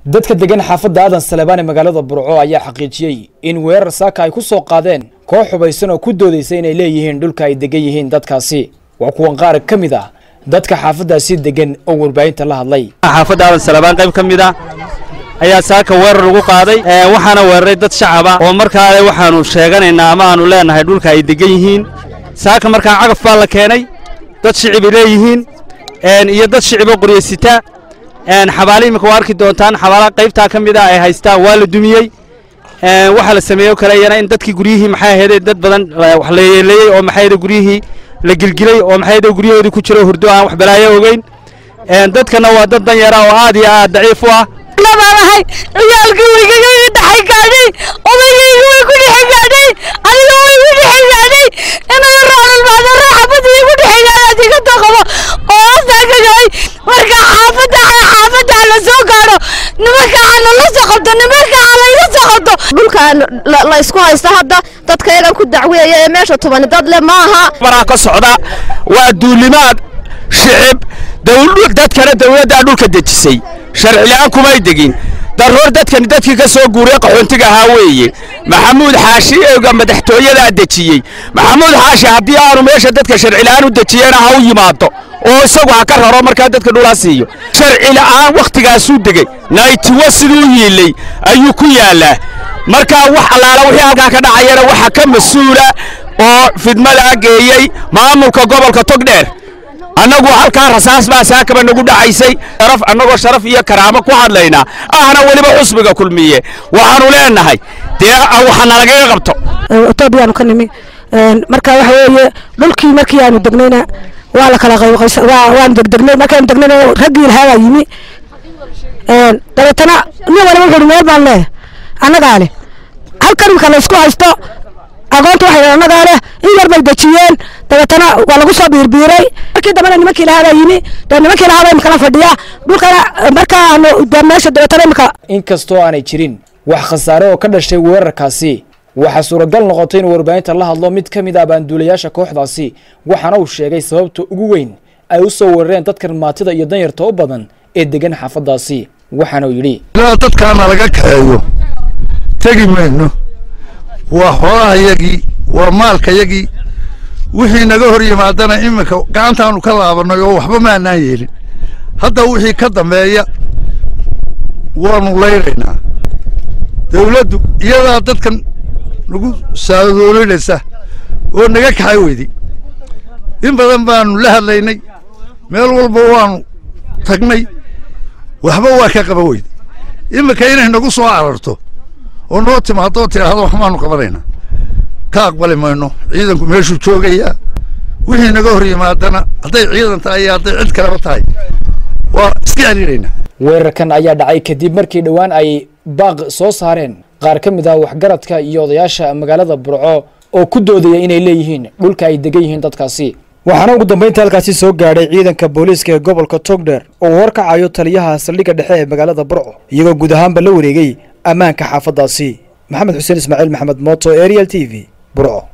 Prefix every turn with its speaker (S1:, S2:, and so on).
S1: dadka degan xaafadda Aadan Salebaan ee magaalada Burco ayaa xaqiijiyay in weerar saaka ay ku soo qaadeen koox xubaysan oo ku doodeysay inay leeyihiin dhulka ay degan yihiin dadkaasi. waa kuwan qaar ka mid ah dadka xaafaddaasi degan oo warbaahinta la hadlay.
S2: xaafadda Aadan Salebaan qayb ka mid ah ayaa saaka weerar lagu qaaday waxaana weeraray dad shacab ah oo markaa waxaanu sheeganaynaa ama aanu leenahay dhulka ay degan yihiin. saaka markaa cagaf baa la keenay dad shicib leeyihiin iyo dad shicib qoryasita xabaali imika arki doontaan xabaala qaybta kamid ah ay haystaan waa la dumiyay waxa la sameeyo kale yana in dadkii guriyihii maxay ahayd dad badan wax leeyay oo maxay ahayd guriyihii la gilgilay oo maxay ahayd guriyahoodii ku jiro hurdo aan wax balaayo ogeyn dadkana waa dad dan yara oo aad iyo aad daciif u ah
S3: labahay ciyaalkii way kaga dhaxay gaadhay odaygii way ku dhaxay gaadhay adiga way ku dhaxay gaadhay inay raacul baad raaxadii ku dhaxay gaadhay ka taqabo oo saakay marka xaafadda la soo gaaro nimanka aan la socdo dhulka la isku haysto hadda dadka iyaga ku dacweeyay ee meesha toban dad le maaha
S2: maraa ka socda waa duulimaad shicib dadkana dawladda dhulka dejisay sharci la'aan kuma degin daroor dadkii ka soo guuray qaxoontiga ahaa weeye maxamuud xaashi ee madaxtooyada dejiyay maxamuud xaashi haddii aanu meesha dadka sharci la'aan u dejiyeen ha u yimaado oo isagu ha ka raro markaa dadka dhulaa siiyo sharci la'aan waqtigaasuu degay naytiwa siduu yiilay ayuu ku yaalaa markaa wax allaala wixii halkaa ka dhacayana waxa ka mas'uula oo fidmada geeyay maamulka gobolka Togdheer annagu halka rasaas baa saakaba nagu dhacaysay annagoo sharaf iyo karaamo ku hadlayna ahna waliba xusbiga kulmiye waxaanu leenahay waxa nalaga qabto
S4: Toobiyaan ka nimi marka waxa weeye dhulkii markii aanu degnayna waa la kala qayqaysan waan degdegnay markaan degnay ragii lahaa yimi dabeetana nin waliba wuxuu meel baan leeyahay annaga leh halkan marka la isku haysto aqoonta waxay annaga leh in yar bay dajiyeen dabeetana waa lagu soo biirbiiray markii dambe nimankii lahaa yimi nimankii lahaa imka la fadhiya dhulkana marka aanu meesha dabeetana imka
S1: inkastoo aanay jirin wax khasaare oo ka dhashay weerarkaasi waxa suuragal noqotay in warbaahinta la hadlo mid ka mid ah baanduulayaasha kooxdaasi waxaana uu sheegay sababta ugu weyn ay u soo weerareen dadkan maatida iyo danyarta u badan ee degan xaafaddaasi waxaana uu yiri
S5: dadkaana laga kaxeeyo tagi mayno waa xoolahayagii waa maalkayagii wixii naga hor yimaadana imika gacantaanu ka laabanay oo waxba maanaan yeelin hadda wixii ka dambeeya waanu leynaynaa dawladdu iyadaa dadkan nagu saadoolinaysa oo naga kaxay weydi in badan baanu la hadlaynay meel walba waanu tagnay waxba waa ka qaba weydi imika inay nagu soo cararto oo noo timaado tiraahdo waxmaanu qabanaynaa ka aqbali mayno ciidanku meeshuu joogayaa wixii naga hor yimaadana hadday ciidan tahay iyo hadday cid kaleba tahay waa iska celinaynaa
S1: weerarkan ayaa dhacay kadib markii dhowaan ay baaq soo saareen qaar ka mid ah waxgaradka iyo odayaasha magaalada Burco oo ku doodaya inay leeyihiin dhulka ay degan yihiin dadkaasi waxaana ugu dambeyntii halkaasi soo gaadhay ciidanka booliiska ee gobolka Togdheer oo warkacayo taliyaha saldhigga dhexe ee magaalada Burco iyagoo guud ahaanba la wareegay ammaanka xaafaddaasi. Maxamed Xuseen Ismaaciil Maxamed Mooto Ariel TV Burco.